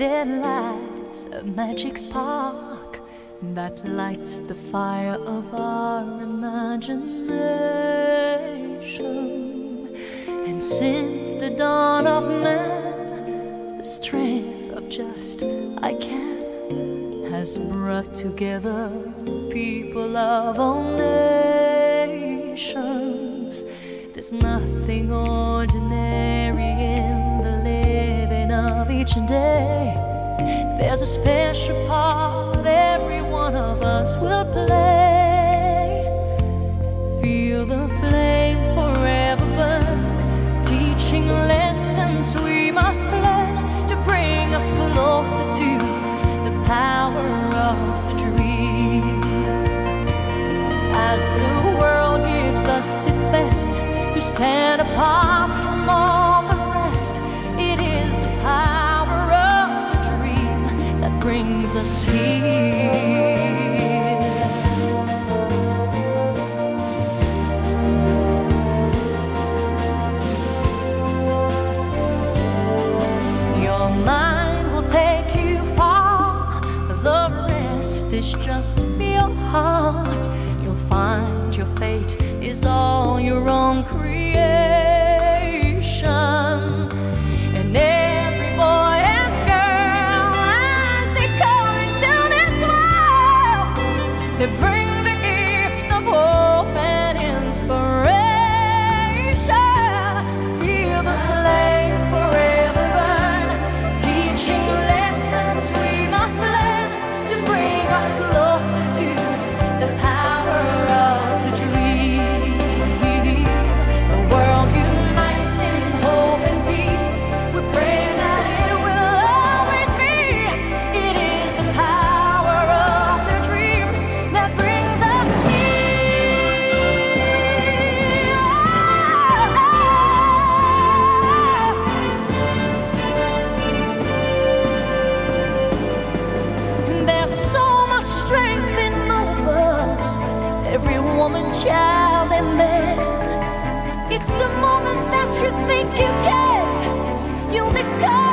there lies a magic spark that lights the fire of our imagination. And since the dawn of man, the strength of just I can has brought together people of all nations. There's nothing ordinary in the living of each day. There's a special part every one of us will play. Feel the flame forever burn, teaching lessons we must learn to bring us closer to the power of the dream. As the world gives us its best to stand apart from all the rest, it is the power of the dream that brings us here. Your mind will take you far, the rest is just your heart. You'll find your fate is all your own creation. And every boy and girl, as they come into this world, they bring the gift of hope and inspiration. Feel the flame forever burn, teaching lessons we must learn to bring us closer to the power of the dream. The world unites in hope and peace. We pray that it will always be. It is the power of the dream that brings us here. There's so much strength in all of us, every woman, child, and man. It's the moment that you think you can't, you'll discover